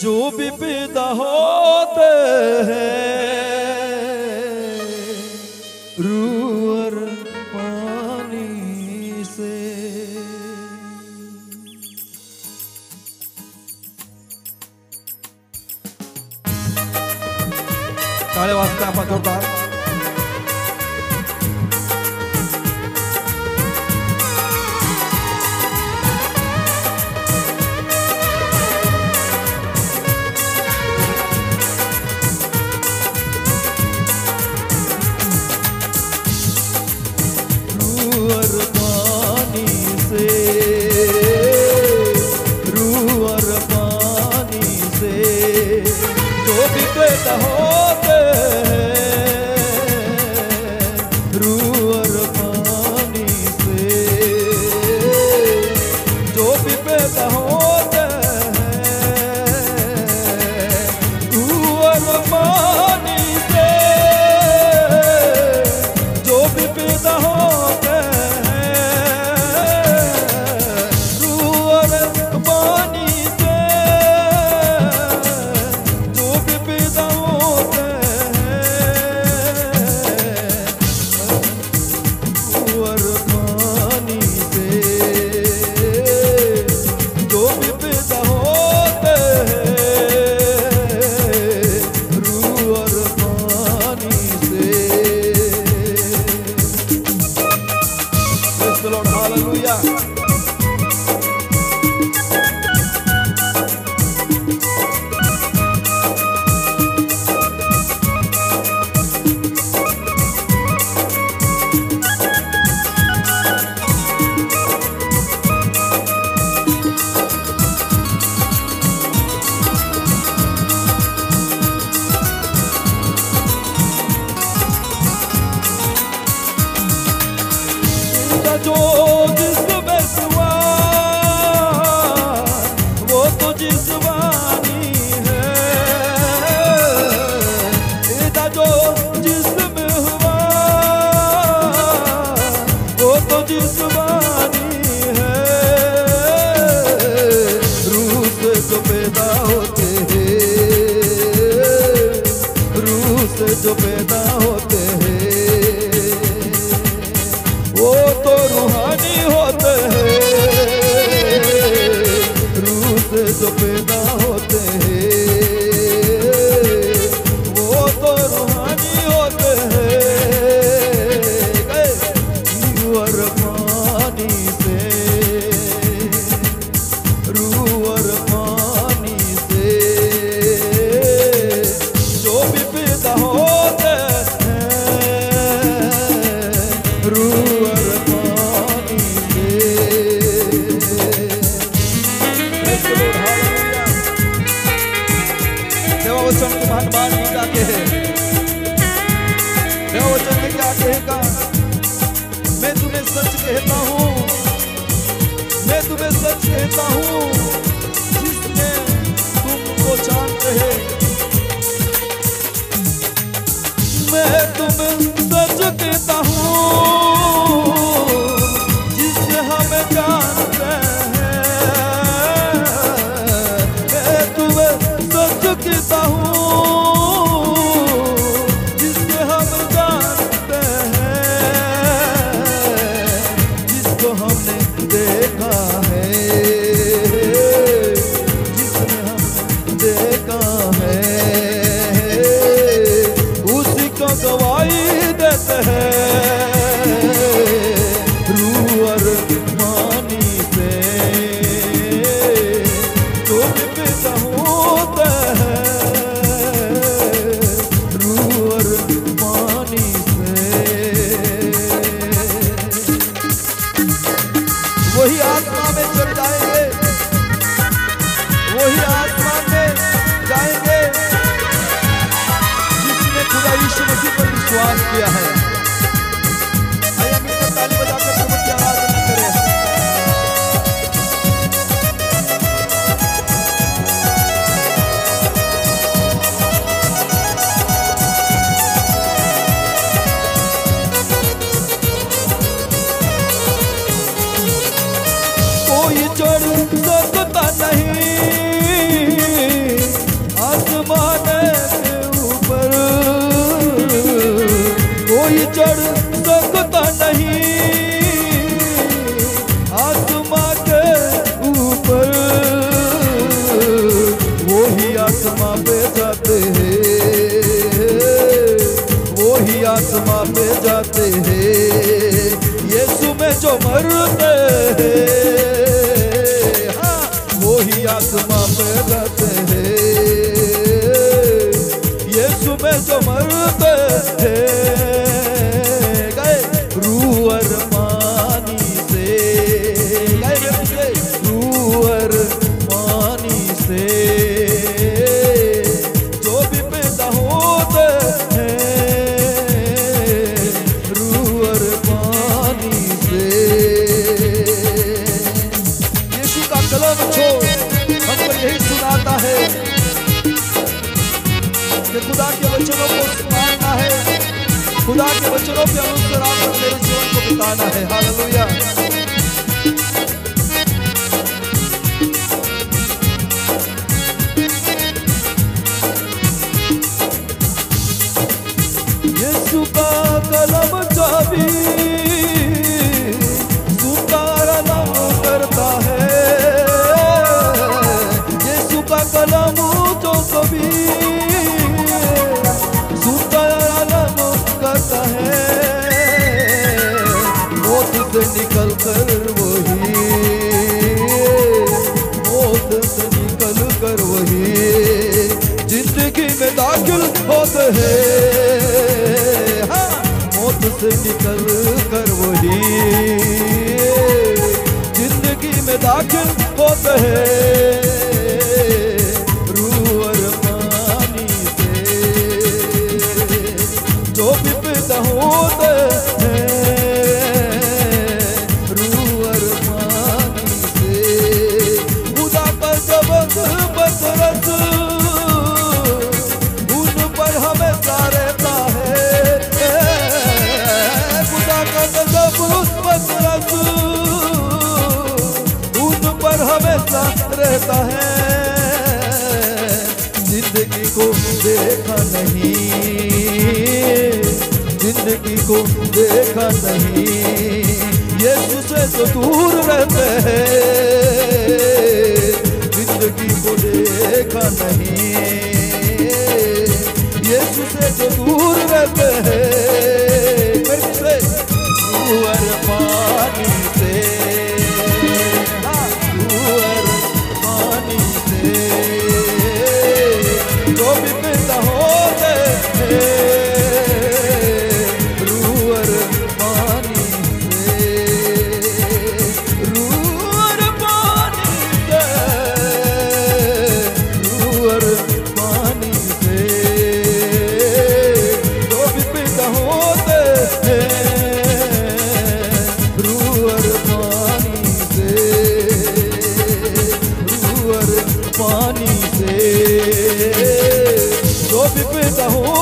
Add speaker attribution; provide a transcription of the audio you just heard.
Speaker 1: जो भी पैदा होते हैं रूह और पानी से। ताले वाजते आपण जोरदार। होते रूह और पानी से, जो भी पैदा होते रूह और पानी से, जो भी पैदा होते रूह और पानी से, जो भी पैदा जो जिस्म हुआ वो तो जिस्मानी है, इधर जो जिस्म हुआ वो तो जिस्मानी है। रूह से जो पैदा होते हैं, रूह से जो पैदा होते हैं वो तो रूहानी होते हैं। रूह से जो पैदा होते हैं वो तो रूहानी होते हैं। रूह और पानी से, रूह और पानी से, जो भी पैदा होते हैं रूह देववचन को महान क्या कहे, देववचन में क्या कहेगा? मैं तुम्हें सच कहता हूँ, मैं तुम्हें सच कहता हूँ, जिसने तुमको जानते हैं। मैं तुम्हें सच कहता हूँ, जिसने हमें जानते हैं। मैं तुम्हें सच कहता हूँ, जिसके हम जानते हैं, जिसको हमने देखा है, जिसने हमने देखा है, उसी को गवाही देते हैं। रूह और पानी से, जो भी पैदा होते हैं रूह और पानी से, वही आत्मा में चल जाएंगे, वही आत्मा में जाएंगे जिसने खुदा यीशु मसीह पर विश्वास किया है। आइए मिलकर ताली बजाकर प्रभु की आराधना करें। कोई चढ़ सकता नहीं मरते हैं, हाँ वही आत्मा पे रहते हैं। यीशु में जो मरते हैं गए रूह और पानी से, गए रूह और पानी से जो भी पैदा होते कलम छोड़ हमको यही सुनाता है कि खुदा के वचनों को सुनाना है, खुदा के वचनों के अनुसार आपको मेरे जीवन को बिताना है। हालेलुया। यीशु का कलम चाबी सुंदर नाम करता है, कलम जो कभी सुंदर आलम करता है, मौत से निकल कर वही, मौत से निकल कर वही जिंदगी में दाखिल होते हैं, हाँ मौत से निकल कर वही जिंदगी में दाखिल होते हैं। जो भी पैदा होते हैं रूह और पानी से, खुदा का जबरदस्त रस उन पर हमेशा रहता है, खुदा का जबरदस्त रस उन पर हमेशा रहता है। जिंदगी को देखा नहीं, जिंदगी को देखा नहीं, यीशु से जो दूर रहते हैं, जिंदगी को देखा नहीं, यीशु से जो दूर रहते हैं, फिर से रूह और पानी से, हाँ रूह और पानी से जो भी पैदा होते हैं पानी से जो भी पैदा हो